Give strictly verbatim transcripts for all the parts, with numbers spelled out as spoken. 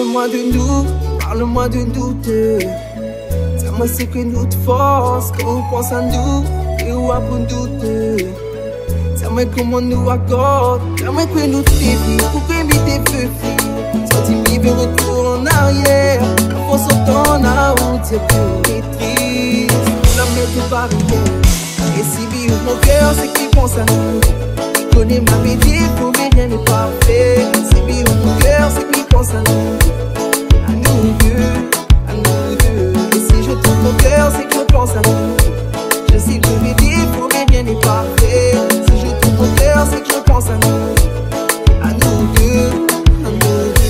Parle-moi de nous, parle-moi de nous deux. Dis-moi c'est que nous te force, quand on pense à nous, et où à pour nous deux. Dis-moi comment nous accorde, dis-moi que nous te défie, pour que m'y feu sorti mi retour en arrière, la force autant à route, c'est que on maîtrise, la mettre barrière. Et si bien mon cœur c'est qui pense à nous, il connaît ma métier, pour mais rien n'est parfait. Si bien mon cœur c'est qui pense à nous, à nous deux, à nous deux. Et si je tourne mon cœur c'est que je pense à nous, je sais que mes défauts mais rien n'est parfait. Si je tourne mon cœur c'est que je pense à nous, à nous deux, à nous deux.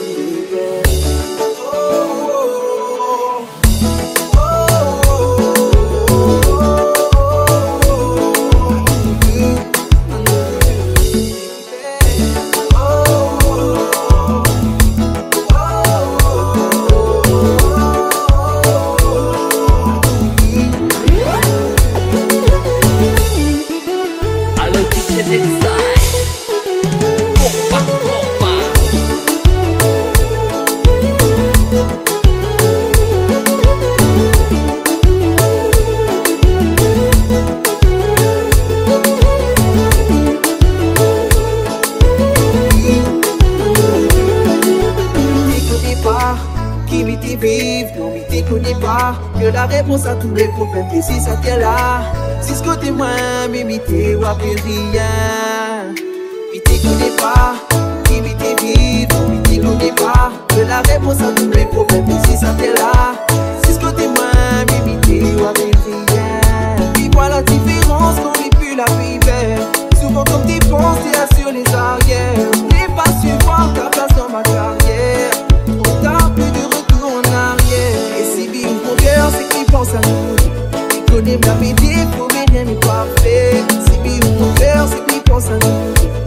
Qui m'était vive, non m'y te connais pas. Que la réponse à tous les problèmes, et si ça t'est là. Si ce côté moi, mais m'y te vois plus rien. M'y te connais pas, qui m'était vive, non m'y te connais pas. Que la réponse à tous les problèmes, et si ça t'est là. Si ce côté moi, mais m'y te vois plus rien. Puis voilà la différence qu'on n'est plus la vie belle. Souvent comme t'y penses, t'es sur les arrières. Je n'ai pas su voir ta place dans ma carrière. Trop tard, plus de retour en arrière. Et si bien mon cœur c'est qu'il pense à nous, il connaît ma métier, pour mais rien n'est parfait. Si bien mon cœur c'est qu'il pense à nous,